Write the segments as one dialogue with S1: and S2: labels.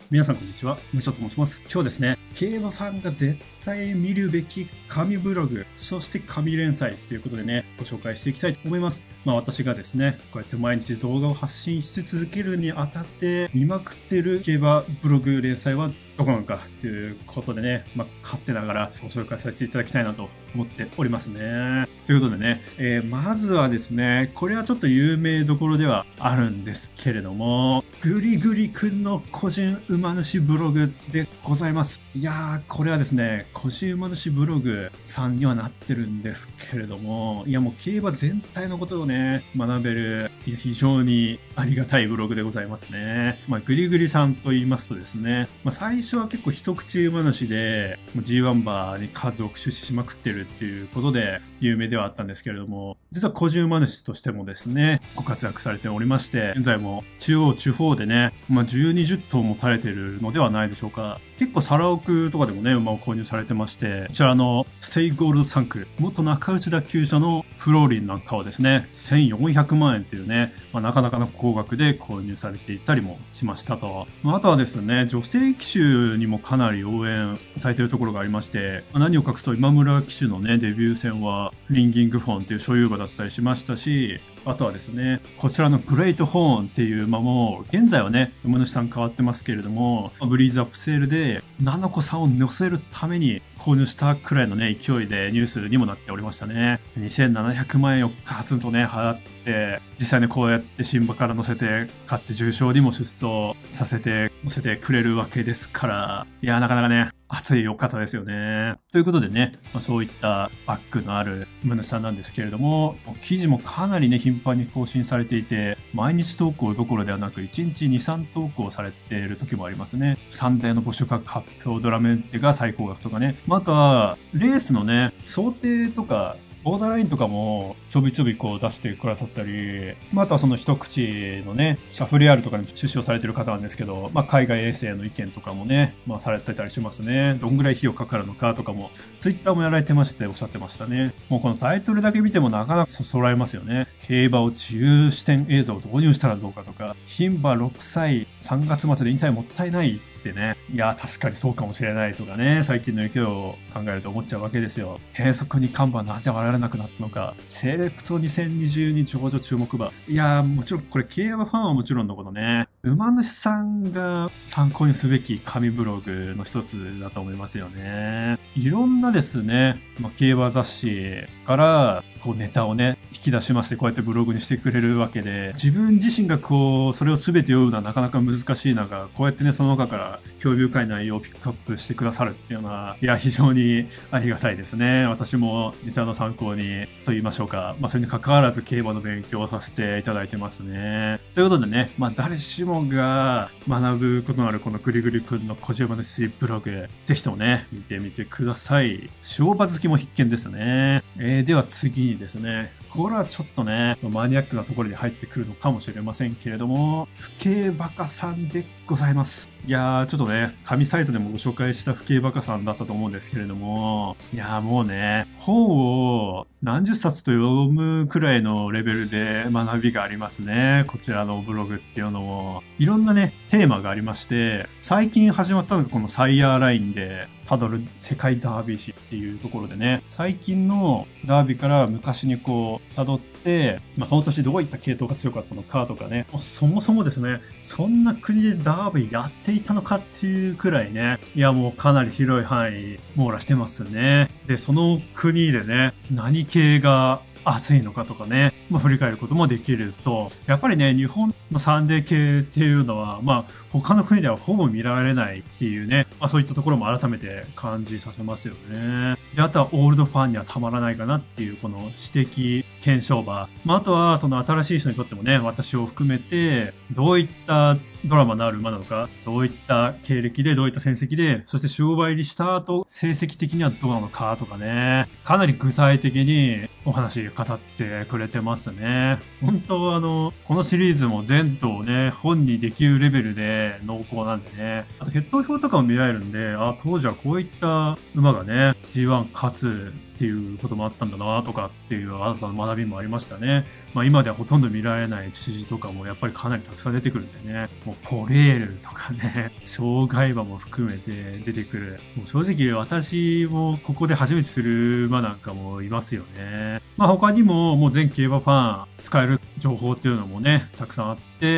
S1: 皆さんこんにちは、むしょと申します。今日ですね、競馬ファンが絶対見るべき神ブログ、そして神連載ということでね、ご紹介していきたいと思います。私がですね、こうやって毎日動画を発信し続けるにあたって見まくってる競馬ブログ連載はどこなのかということでね、勝手ながらご紹介させていただきたいなと思っておりますね。ということでね、まずはですね、これはちょっと有名どころではあるんですけれども、グリグリくんの個人馬主ブログでございます。いやー、これはですね、個人馬主ブログさんにはなってるんですけれども、いやもう競馬全体のことをね、学べる、非常にありがたいブログでございますね。グリグリさんと言いますとですね、最初は結構一口馬主で、G1 馬に数多く出資しまくってるっていうことで有名ではあったんですけれども、実は個人馬主としてもですね、ご活躍されておりまして、現在も中央地方でね、10、20頭も垂れてるのではないでしょうか。結構サラオクとかでもね、馬を購入されてまして、こちらのステイゴールド3区、元中内脱厩舎のフローリンなんかをですね、1400万円っていうね、なかなかの高額で購入されていたりもしましたと。あとはですね、女性騎手にもかなり応援されているところがありまして、何を隠すと今村騎手のね、デビュー戦はリンギングフォンっていう所有馬だったりしましたし、あとはですね、こちらのグレートホーンっていう馬も、現在はね、馬主さん変わってますけれども、ブリーズアップセールで、7個差を乗せるために購入したくらいのね、勢いでニュースにもなっておりましたね。2700万円をガツンとね、払って、実際にこうやって新馬から乗せて、勝って重賞にも出走させて、乗せてくれるわけですから、いや、なかなかね、熱いお方ですよね。ということでね、そういったバックのある馬主さんなんですけれども、記事もかなりね、頻繁に更新されていて、毎日投稿どころではなく、1日2、3投稿されている時もありますね。サンデーの募集額発表ドラメンテが最高額とかね。あとは、レースのね、想定とか、ボーダーラインとかもちょびちょびこう出してくださったり、あとはその一口のね、シャフリヤールとかに出資をされてる方なんですけど、海外衛星の意見とかもね、されてたりしますね。どんぐらい費用かかるのかとかも、ツイッターもやられてましておっしゃってましたね。もうこのタイトルだけ見てもなかなかそそられますよね。競馬を自由視点映像を導入したらどうかとか、牝馬6歳3月末で引退もったいないってね。いや、確かにそうかもしれないとかね、最近の勢いを考えると思っちゃうわけですよ。変則に看板なぜ現れなくなったのか、セレクト2022上場注目馬。いや、もちろんこれ競馬ファンはもちろんのことね、馬主さんが参考にすべき神ブログの一つだと思いますよね。いろんなですね、競馬雑誌からこうネタをね、引き出しましてこうやってブログにしてくれるわけで、自分自身がこう、それを全て読むのはなかなか難しい中、こうやってね、その中から興味深い内容をピックアップしてくださるっていうのは、いや、非常にありがたいですね。私もネタの参考にと言いましょうか。それに関わらず競馬の勉強をさせていただいてますね。ということでね、誰しもが学ぶことのあるこのグリグリ君の小島のシブログ、ぜひともね、見てみてください。塩場好きも必見ですね。では次にですね、これはちょっとね、マニアックなところに入ってくるのかもしれませんけれども、不敬バカさんでございます。いやー、ちょっとね、紙サイトでもご紹介した不敬バカさんだったと思うんですけれども、いやーもうね、本を何十冊と読むくらいのレベルで学びがありますね。こちらのブログっていうのも、いろんなね、テーマがありまして、最近始まったのがこのサイヤーラインで、たどる世界ダービー史っていうところでね、最近のダービーから昔にこう、辿って、その年どういった系統が強かったのかとかね、そもそもですね、そんな国でダービーやっていたのかっていうくらいね、いやもうかなり広い範囲網羅してますね。で、その国でね、何系が熱いのかとかね、振り返ることもできると、やっぱりね、日本のサンデー系っていうのは、他の国ではほぼ見られないっていうね、そういったところも改めて感じさせますよね。で、あとはオールドファンにはたまらないかなっていう、この知的検証馬。あとは、その新しい人にとってもね、私を含めて、どういったドラマのある馬なのか、どういった経歴で、どういった戦績で、そして商売入りした後、成績的にはどうなのかとかね、かなり具体的にお話語ってくれてますね。本当このシリーズも全頭ね、本にできるレベルで濃厚なんでね。あと血統表とかも見られるんで、当時はこういった馬がね、G1 勝つっていうこともあったんだなとかっていう新たな学びもありましたね。今ではほとんど見られない血筋とかもやっぱりかなりたくさん出てくるんでね、もうポレールとかね、障害馬も含めて出てくる。もう正直私もここで初めてする馬なんかもいますよね。他にももう全競馬ファン使える情報っていうのもね、たくさんあって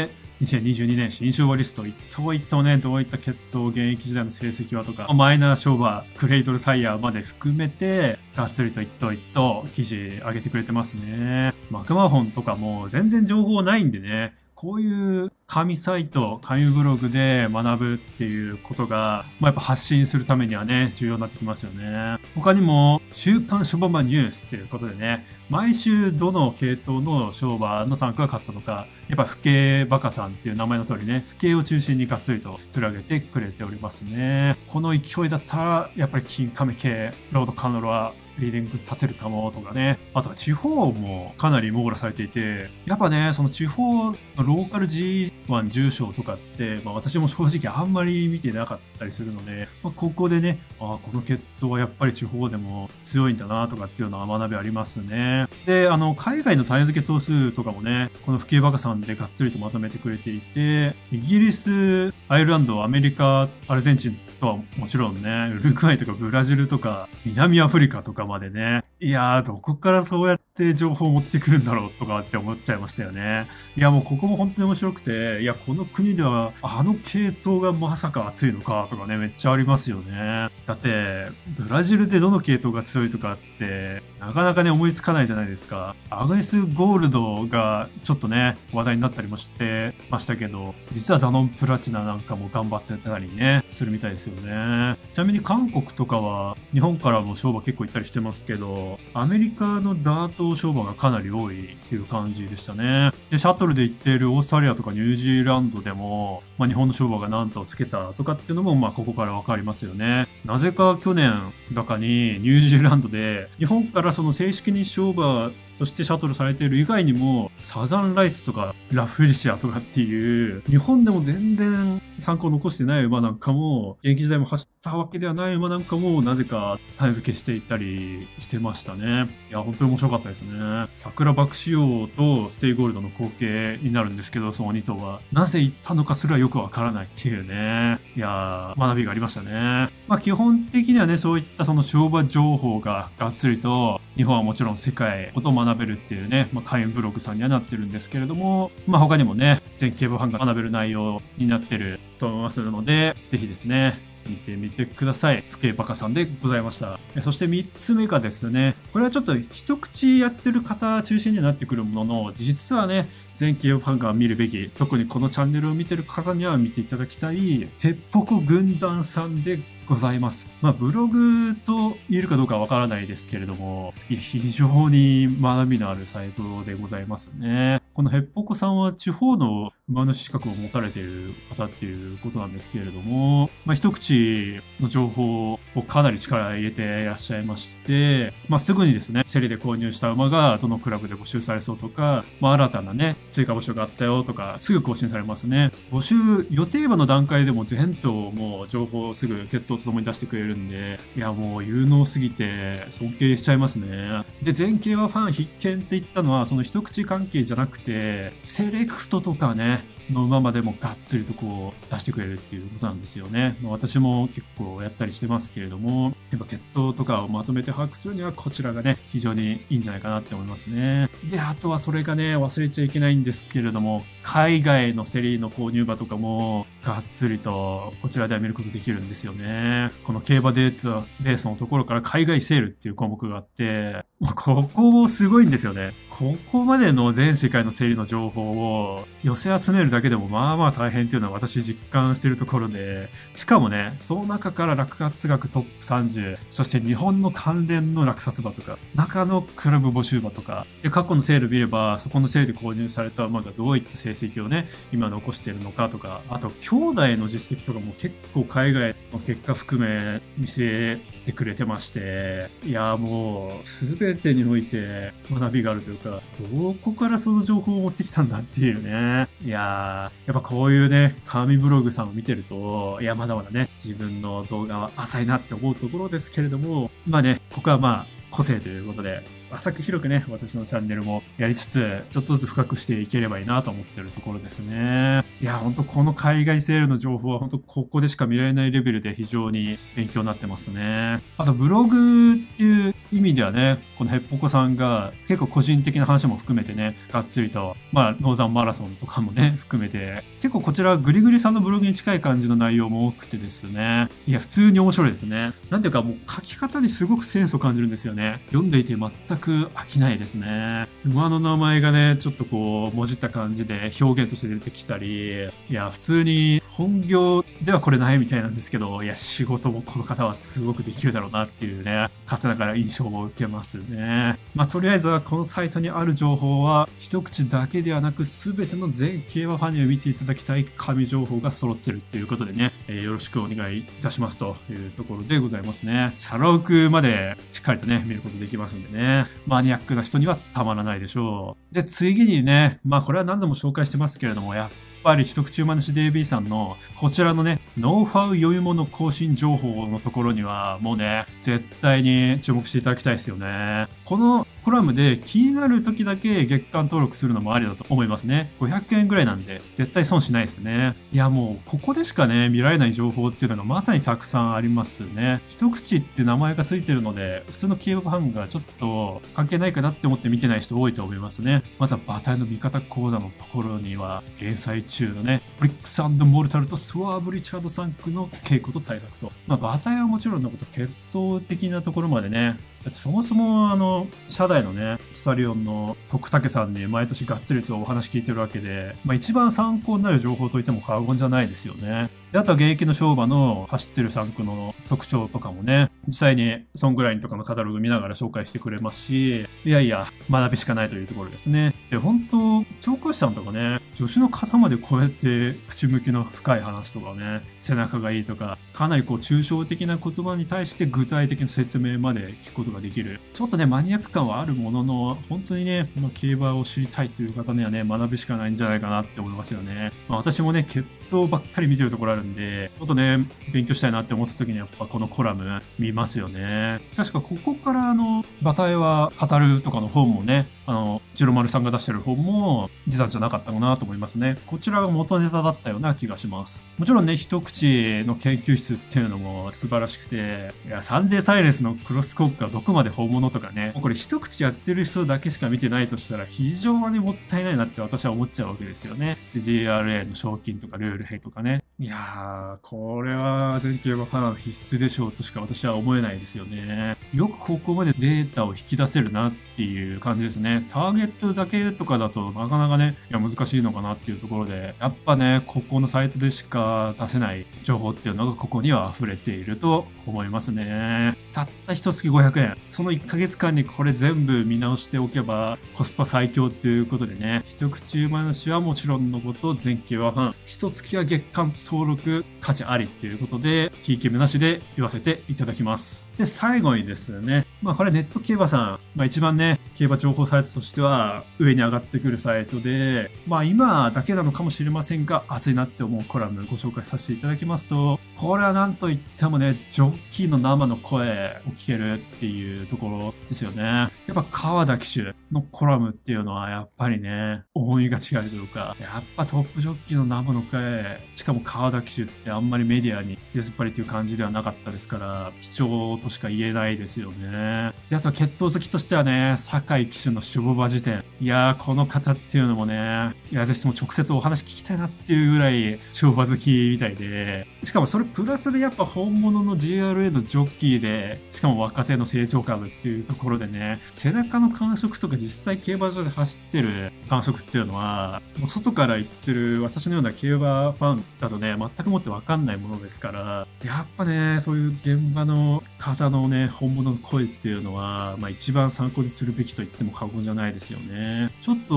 S1: 、2022年新勝馬リスト、一頭一頭ね、どういった血統、現役時代の成績はとか、マイナー勝馬、クレイドルサイヤーまで含めて、がっつりと一頭一頭記事上げてくれてますね。マクマホンとかも全然情報ないんでね、こういう紙サイト、紙ブログで学ぶっていうことが、やっぱ発信するためにはね、重要になってきますよね。他にも、週刊ショバ馬ニュースということでね、毎週どの系統のショ馬の参加が勝ったのか、やっぱ不敬バカさんっていう名前の通りね、不敬を中心にがっつりと取り上げてくれておりますね。この勢いだったら、やっぱり金亀系、ロードカノロは、リーディング立てるかもとかね。あとは地方もかなり網羅されていて、やっぱね、その地方のローカル G1 重賞とかって、私も正直あんまり見てなかったりするので、ここでね、この血統はやっぱり地方でも強いんだなとかっていうのは学びありますね。で、海外の種付け頭数とかもね、この不敬バカさんでがっつりとまとめてくれていて、イギリス、アイルランド、アメリカ、アルゼンチンとはもちろんね、ウルグアイとかブラジルとか、南アフリカとかまでね、いやー、どこからそうやって情報を持ってくるんだろうとかって思っちゃいましたよね。いや、もうここも本当に面白くて、いや、この国では、あの系統がまさか熱いのかとかね、めっちゃありますよね。だって、ブラジルでどの系統が強いとかって、なかなかね、思いつかないじゃないですか。アグネス・ゴールドがちょっとね、話題になったりもしてましたけど、実はダノン・プラチナなんかも頑張ってたりね、するみたいですよね。ちなみに韓国とかは、日本からも勝馬結構行ったりしてますけど、アメリカのダート勝馬がかなり多いっていう感じでしたね。で、シャトルで行っているオーストラリアとかニュージーランドでも、日本の勝馬が何頭つけたとかっていうのも、ここからわかりますよね。なぜか去年だかにニュージーランドで、日本からその正式に勝馬としてシャトルされている以外にも、サザンライツとかラフェリシアとかっていう、日本でも全然参考を残してない馬なんかも、現役時代も走ったわけではない馬なんかも、なぜか種付けしていったりしてましたね。いや、本当に面白かったですね。桜爆仕様とステイゴールドの後継になるんですけど、その2頭は。なぜ行ったのかすらよくわからないっていうね。いやー、学びがありましたね。基本的にはね、そういったその乗馬情報ががっつりと、日本はもちろん世界のことを学べるっていうね、会員ブログさんにはなってるんですけれども、他にもね、全競馬ファンが学べる内容になってると思いますので、ぜひですね、見てみてください。不敬バカさんでございました。そして3つ目がですね、これはちょっと一口やってる方中心になってくるものの、実はね、全競馬ファンが見るべき、特にこのチャンネルを見てる方には見ていただきたい、ヘッポコ軍団さんでございます。ブログと言えるかどうかはわからないですけれども、非常に学びのあるサイトでございますね。このヘッポコさんは地方の馬主資格を持たれている方っていうことなんですけれども、一口の情報をかなり力入れていらっしゃいまして、すぐにですね、競りで購入した馬がどのクラブで募集されそうとか、新たなね、追加募集があったよとか、すぐ更新されますね。募集予定馬の段階でも全頭もう情報をすぐ血統とともに出してくれるんで、いやもう有能すぎて尊敬しちゃいますね。で、全競馬ファン必見って言ったのは、その一口関係じゃなくて、セレクトとかね、の馬までもがっつりとこう出してくれるっていうことなんですよね。私も結構やったりしてますけれども、やっぱ血統とかをまとめて把握するにはこちらがね、非常にいいんじゃないかなって思いますね。で、あとはそれがね、忘れちゃいけないんですけれども、海外のセリーの購入馬とかもがっつりとこちらでは見ることできるんですよね。この競馬データベースのところから海外セールっていう項目があって、ここもすごいんですよね。ここまでの全世界のセリの情報を寄せ集めるだけでも大変っていうのは私実感しているところで、しかもね、その中から落札額トップ30、そして日本の関連の落札馬とか、中のクラブ募集馬とか、で、過去のセール見れば、そこのセールで購入された馬がどういった成績をね、今残しているのかとか、あと、兄弟の実績とかも結構海外の結果含め見せてくれてまして、いや、もう、すべてにおいて学びがあるというか、どこからその情報を持ってきたんだっていうね。いややっぱこういうね、紙ブログさんを見てると、いや、まだまだね、自分の動画は浅いなって思うところですけれども、ここは個性ということで、浅く広くね、私のチャンネルもやりつつ、ちょっとずつ深くしていければいいなと思ってるところですね。いや、ほんとこの海外セールの情報は本当ここでしか見られないレベルで非常に勉強になってますね。あとブログっていう意味ではね、このヘッポコさんが結構個人的な話も含めてね、がっつりと、ノーザンマラソンとかもね、含めて、結構こちらグリグリさんのブログに近い感じの内容も多くてですね、いや、普通に面白いですね。なんていうかもう書き方にすごくセンスを感じるんですよね。読んでいて全く飽きないですね。馬の名前がね、ちょっとこう、もじった感じで表現として出てきたり、いや、普通に本業ではこれないみたいなんですけど、いや、仕事もこの方はすごくできるだろうなっていうね、方だから印象を受けますね。とりあえずはこのサイトにある情報は、一口だけではなく全ての全競馬ファンに見ていただきたい神情報が揃ってるっていうことでね、よろしくお願いいたしますというところでございますね。シャロークまでしっかりとね、見ることできますんでね、マニアックな人にはたまらないでしょう。で、次にね、これは何度も紹介してますけれども、やっぱり一口馬主 DB さんのこちらのね、ノウハウ読み物更新情報のところにはもうね、絶対に注目していただきたいですよね。このコラムで気になる時だけ月間登録するのもありだと思いますね。500円ぐらいなんで絶対損しないですね。いやもうここでしかね、見られない情報っていうのがまさにたくさんありますね。一口って名前がついてるので、普通の競馬ファンがちょっと関係ないかなって思って見てない人多いと思いますね。まずは馬体の見方講座のところには、連載中のね、ブリックス&モルタルとスワーブ・リチャード3区の稽古と対策と。馬体はもちろんのこと、血統的なところまでね、だってそもそも社内のね、スタリオンの徳武さんに毎年がっつりとお話聞いてるわけで、一番参考になる情報といっても過言じゃないですよね。で、あとは現役の勝馬の走ってる3区の特徴とかもね、実際にソングラインとかのカタログ見ながら紹介してくれますし、いやいや、学びしかないというところですね。で、本当調教師さんとかね、助手の方までこうやって口向きの深い話とかね、背中がいいとか、かなりこう抽象的な言葉に対して具体的な説明まで聞くことができる。ちょっとね、マニアック感はあるものの、本当にね、競馬を知りたいという方にはね、学びしかないんじゃないかなって思いますよね。私もね、血統ばっかり見てるところあるんで、ちょっとね、勉強したいなって思った時にやっぱこのコラム見ますよね。確かここから馬体は語るとかの本もね、ジロマルさんが出してる本も実はじゃなかったかなと思いますね。こちらが元ネタだったような気がします。もちろんね、一口の研究室っていうのも素晴らしくて、いや、サンデーサイレンスのクロスコークがどこまで本物とかね、これ一口やってる人だけしか見てないとしたら非常にもったいないなって私は思っちゃうわけですよね。で GRA の賞金とかルール編とかね。いやー、これは全競馬ファンの必須でしょうとしか私は思えないですよね。よくここまでデータを引き出せるなっていう感じですね。ターゲットだけとかだとなかなかね、いや難しいのかなっていうところで、やっぱね、ここのサイトでしか出せない情報っていうのがここには溢れていると思いますね。たった一月500円。その1ヶ月間にこれ全部見直しておけばコスパ最強っていうことでね、一口馬主はもちろんのこと、全競馬ファン、一月は月間登録価値ありっていうことで、ひいき目なしで言わせていただきます。で、最後にですね、これネット競馬さん、一番ね、競馬情報サイトとしては上に上がってくるサイトで、今だけなのかもしれませんが、熱いなって思うコラムご紹介させていただきますと、これはなんといってもね、ジョッキーの生の声を聞けるっていうところですよね。やっぱ川田騎手のコラムっていうのはやっぱりね、重みが違うというか、やっぱトップジョッキーの生の声、しかも川田騎手ってあんまりメディアに出ずっぱりっていう感じではなかったですから、貴重としか言えないですよね。で、あとは血統好きとしてはね、酒井騎手の守護馬辞典。いやー、この方っていうのもね、いや、ぜひとも直接お話聞きたいなっていうぐらい守護馬好きみたいで、しかもそれプラスでやっぱ本物の GRA のジョッキーで、しかも若手の成長株っていうところでね、背中の感触とか実際競馬場で走ってる感触っていうのは、もう外から言ってる私のような競馬ファンだとね、全くもってわかんないものですから、やっぱね、そういう現場の方のね、本物の声っていうのは、一番参考にするべきと言っても過言じゃないですよね。ちょっと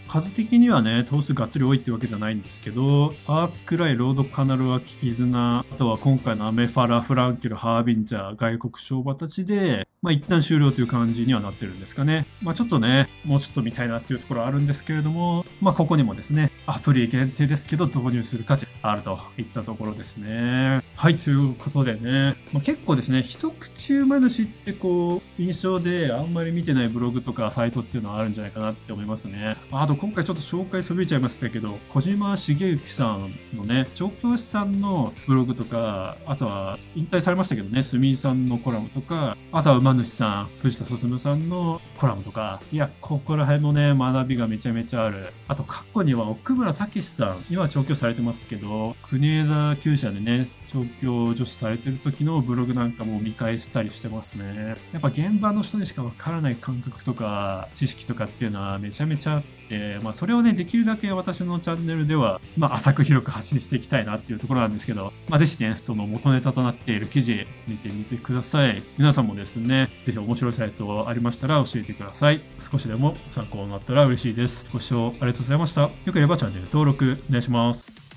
S1: 数的にはね、頭数がっつり多いってわけじゃないんですけど、ハーツクライ、ロードカナルワキキズナ、あとは今回のアメファラ、フランケル、ハービンジャー、外国商馬たちで、一旦終了という感じにはなってるんですかね。ちょっとね、もうちょっと見たいなっていうところはあるんですけれども、ここにもですね、アプリ限定ですけど導入する価値あるといったところですね。はい、ということでね、結構ですね、一口馬主って印象であんまり見てないブログとかサイトっていうのはあるんじゃないかなって思いますね。あと今回ちょっと紹介そびれちゃいましたけど、小島茂之さんのね、調教師さんのブログとか、あとは引退されましたけどね、住井さんのコラムとか、あとは馬主さん、藤田進さんのコラムとか、いや、ここら辺のね、学びがめちゃめちゃある。あと過去には奥村武さん、今は調教されてますけど、国枝厩舎でね、調教助手されてる時のブログなんかも見返したりしてますね。やっぱ現場の人にしかわからない感覚とか知識とかっていうのはめちゃめちゃあって、それをね、できるだけ私のチャンネルでは、浅く広く発信していきたいなっていうところなんですけど、ぜひね、その元ネタとなっている記事見てみてください。皆さんもですね、ぜひ面白いサイトありましたら教えてください。少しでも参考になったら嬉しいです。ご視聴ありがとうございました。よければチャンネル登録お願いします。